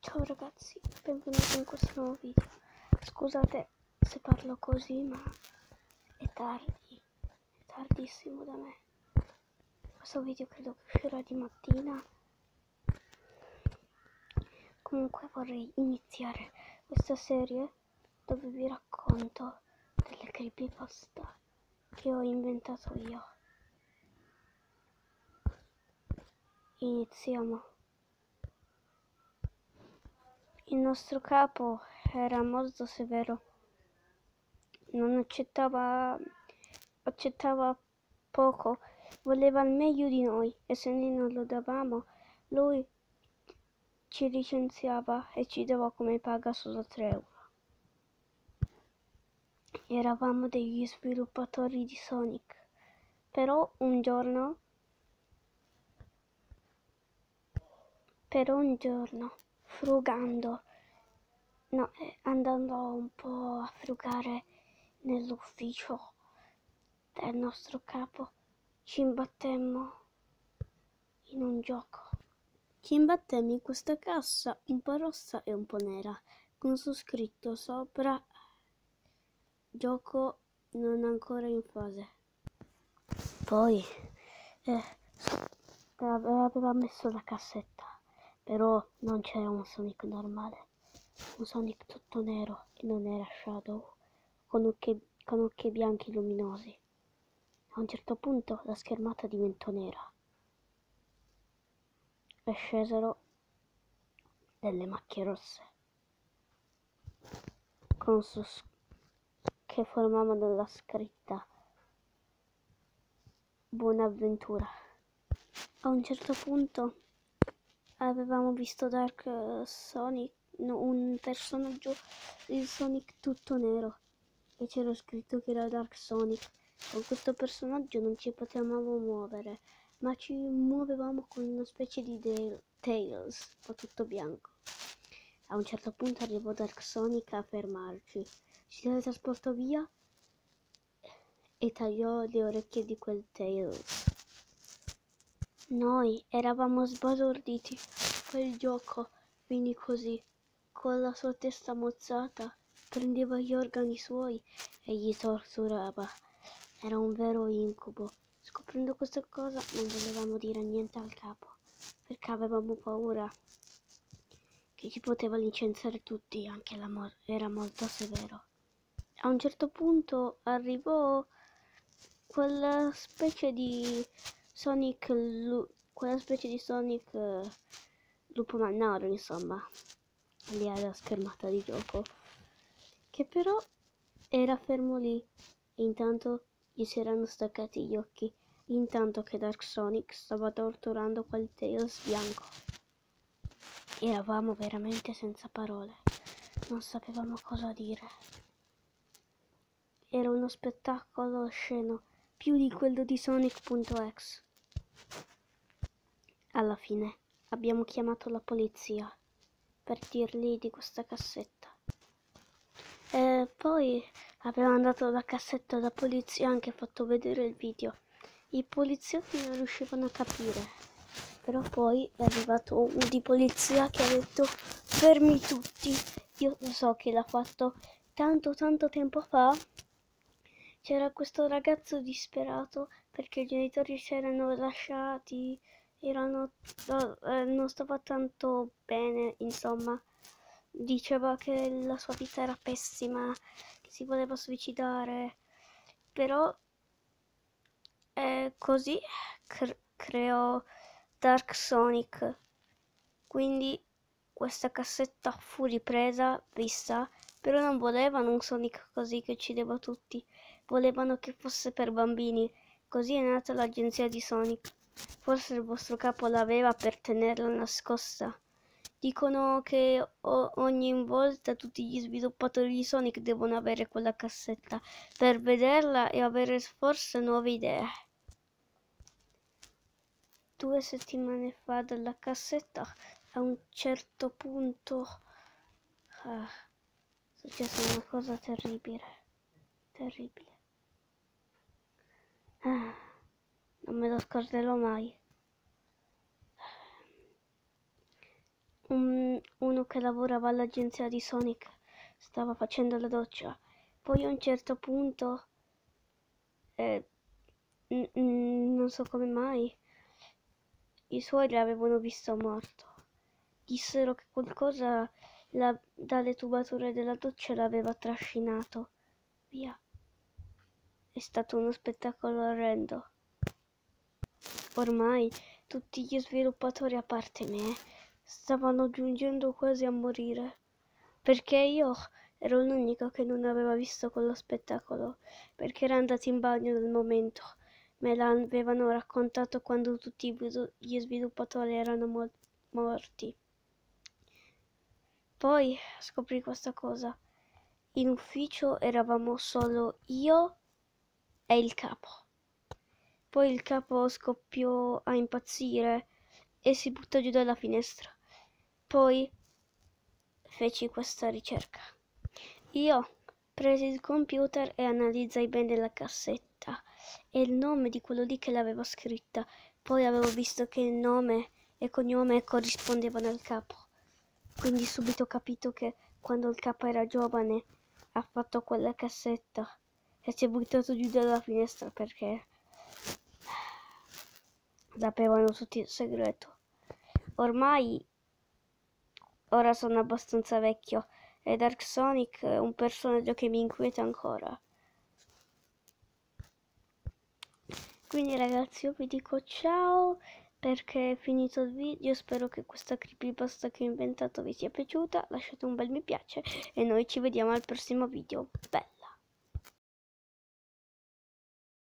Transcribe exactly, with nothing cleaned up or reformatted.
Ciao ragazzi, benvenuti in questo nuovo video. Scusate se parlo così, ma è tardi, è tardissimo da me. Questo video credo che uscirà di mattina. Comunque vorrei iniziare questa serie dove vi racconto delle creepypasta che ho inventato io. Iniziamo. Il nostro capo era molto severo, non accettava, accettava poco, voleva il meglio di noi e se noi non lo davamo, lui ci licenziava e ci dava come paga solo tre euro. Eravamo degli sviluppatori di Sonic, però un giorno, però un giorno, frugando, no, eh, andando un po' a frugare nell'ufficio del nostro capo, ci imbattemmo in un gioco. Ci imbattemmo in questa cassa un po' rossa e un po' nera, con su scritto sopra gioco non ancora in fase. Poi eh, aveva messo la cassetta, però non c'era un Sonic normale, un Sonic tutto nero e non era Shadow, con occhi, con occhi bianchi luminosi. A un certo punto la schermata diventò nera e scesero delle macchie rosse con su che formavano la scritta Buona avventura. A un certo punto avevamo visto Dark Sonic, no, un personaggio di Sonic tutto nero e c'era scritto che era Dark Sonic. Con questo personaggio non ci potevamo muovere, ma ci muovevamo con una specie di Tails, un po' tutto bianco. A un certo punto arrivò Dark Sonic a fermarci, ci teletrasportò via e tagliò le orecchie di quel Tails. Noi eravamo sbalorditi, quel gioco finì così, con la sua testa mozzata, prendeva gli organi suoi e gli torturava. Era un vero incubo. Scoprendo questa cosa non volevamo dire niente al capo, perché avevamo paura che ci poteva licenziare tutti, anche la mo- era molto severo. A un certo punto arrivò quella specie di Sonic, lu- quella specie di Sonic uh, lupo mannaro, insomma, lì alla schermata di gioco, che però era fermo lì e intanto gli si erano staccati gli occhi, intanto che Dark Sonic stava torturando quel Tails bianco. Eravamo veramente senza parole, non sapevamo cosa dire. Era uno spettacolo osceno, più di quello di Sonic.exe. Alla fine abbiamo chiamato la polizia per dirgli di questa cassetta. E poi avevamo dato la cassetta alla polizia e anche fatto vedere il video. I poliziotti non riuscivano a capire, però poi è arrivato uno di polizia che ha detto fermi tutti. Io lo so che l'ha fatto tanto tanto tempo fa. C'era questo ragazzo disperato perché i genitori si erano lasciati, erano, eh, non stava tanto bene, insomma. Diceva che la sua vita era pessima, che si voleva suicidare, però eh, così cre- creò Dark Sonic. Quindi questa cassetta fu ripresa, vista, però non volevano un Sonic così che uccideva tutti, volevano che fosse per bambini. Così è nata l'agenzia di Sonic. Forse il vostro capo l'aveva per tenerla nascosta. Dicono che o- ogni volta tutti gli sviluppatori di Sonic devono avere quella cassetta per vederla e avere forse nuove idee. Due settimane fa dalla cassetta a un certo punto ah, è successa una cosa terribile, terribile. Ah, non me lo scorderò mai. Un, uno che lavorava all'agenzia di Sonic stava facendo la doccia. Poi a un certo punto, eh, n- n- non so come mai, i suoi l'avevano visto morto. Dissero che qualcosa la- dalle tubature della doccia l'aveva trascinato via. È stato uno spettacolo orrendo. Ormai tutti gli sviluppatori, a parte me, stavano giungendo quasi a morire, perché io ero l'unico che non aveva visto quello spettacolo, perché era andato in bagno nel momento. Me l'avevano raccontato quando tutti gli sviluppatori erano mo- morti. Poi scoprì questa cosa. In ufficio eravamo solo io e il capo. Poi il capo scoppiò a impazzire e si buttò giù dalla finestra. Poi feci questa ricerca. Io presi il computer e analizzai bene la cassetta e il nome di quello lì che l'aveva scritta. Poi avevo visto che il nome e cognome corrispondevano al capo. Quindi subito ho capito che quando il capo era giovane ha fatto quella cassetta e si è buttato giù dalla finestra perché sapevano tutti il segreto. Ormai ora sono abbastanza vecchio e Dark Sonic è un personaggio che mi inquieta ancora. Quindi ragazzi, io vi dico ciao perché è finito il video. Spero che questa creepypasta che ho inventato vi sia piaciuta. Lasciate un bel mi piace e noi ci vediamo al prossimo video. Bella!